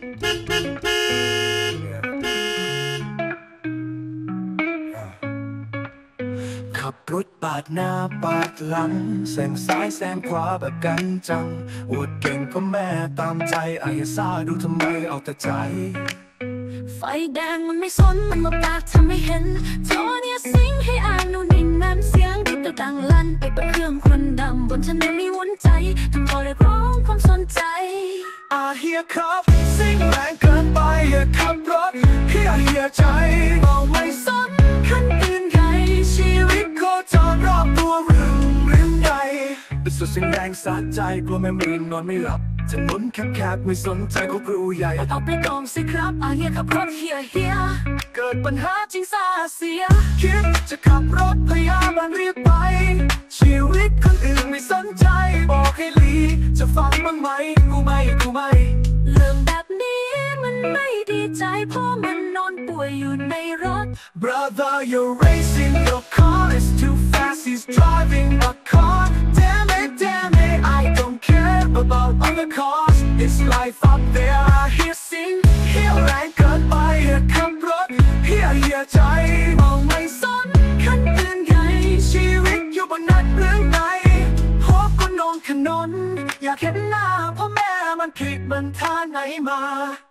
ขับรถปาดหน้าปาดหลังแซงซ้ายแซงขวาแบบกันจังอวดเก่งก็แม่ตามใจไอ้ซ่าดูทำไมเอาแต่ใจไฟแดงมันไม่สนมันมาปากทำไม่เห็นเธอเนี่ยสิงให้อ่านนู่นนี่นั่นเสียงดิบดังลั่นไปเปิดเครื่องควันดำบนถนนมีวุ่นใจทำพอเรียกร้องความสนใจเฮียครับสิ่งแรงเกินไปอย่าขับรถเฮียใจบอกไม่สนคันอื่นใหญ่ชีวิตโคจรรอบตัวเรื่องใหญ่เป็นสุดสิ่งแรงสะใจกลัวแม่มือนอนไม่หลับถนนแคบๆไม่สนใจของครูใหญ่เอาไปกองสิครับเฮียขับรถเฮียเกิดปัญหาจริงซาเสียคิดจะขับรถพยายามมันเรียกไปชีวิตคนอื่นไม่สนใจบอกให้ลีจะฟังบ้างไหมกูไม่เรื่องแบบนี้มันไม่ดีใจเพราะมันนอนป่วยอยู่ในรถ Brother you're racing your car is too fast he's driving a car damn it I don't care about other cars it's life up there I hear sing เฮียแรงเกินไปเฮียขับรถเฮียใจมองไม่สนคันอื่นใหญ่ชีวิตอยู่บนนั้นเรื่องไหนพบก็นอนถนนอยากเห็นหน้าพ่อแม่มันผิดมันท่าไหนมา